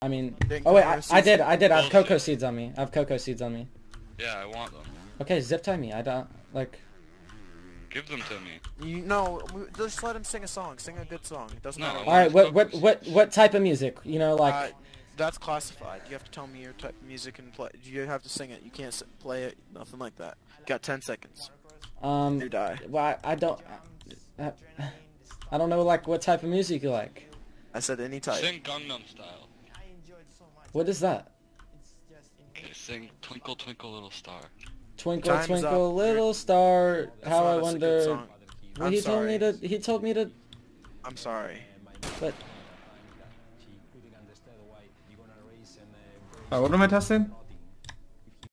I mean, Didn't oh wait, come I out of did. I have Bullshit. cocoa seeds on me. I have cocoa seeds on me. Yeah, I want them. Okay, zip tie me. I don't like. Give them to me. You no, just let him sing a song. Sing a good song. It doesn't No, matter. All right, Cocoa what type of music? You know, like. That's classified. You have to tell me your type of music and play. You have to sing it. You can't play it. Nothing like that. You got 10 seconds. You die. Well, I don't. I don't know like what type of music you like. I said any type. Sing Gangnam Style. What is that? Okay, sing Twinkle Twinkle Little Star. Twinkle Time's twinkle up. little star, That's how not I a good wonder. song. Well, I'm he told me sorry. to. He told me to. I'm sorry. But What am I testing?